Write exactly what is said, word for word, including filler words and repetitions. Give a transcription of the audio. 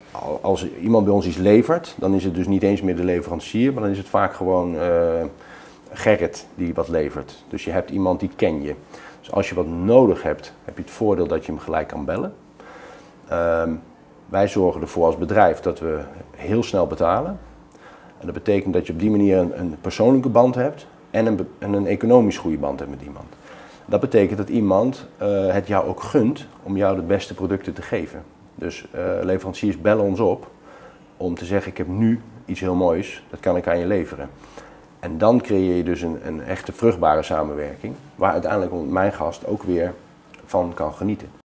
als iemand bij ons iets levert, dan is het dus niet eens meer de leverancier, maar dan is het vaak gewoon uh, Gerrit die wat levert. Dus je hebt iemand die ken je. Dus als je wat nodig hebt, heb je het voordeel dat je hem gelijk kan bellen. Uh, wij zorgen ervoor als bedrijf dat we heel snel betalen. En dat betekent dat je op die manier een, een persoonlijke band hebt en een, en een economisch goede band hebt met iemand. Dat betekent dat iemand uh, het jou ook gunt om jou de beste producten te geven. Dus uh, leveranciers bellen ons op om te zeggen, ik heb nu iets heel moois, dat kan ik aan je leveren. En dan creëer je dus een, een echte vruchtbare samenwerking, waar uiteindelijk mijn gast ook weer van kan genieten.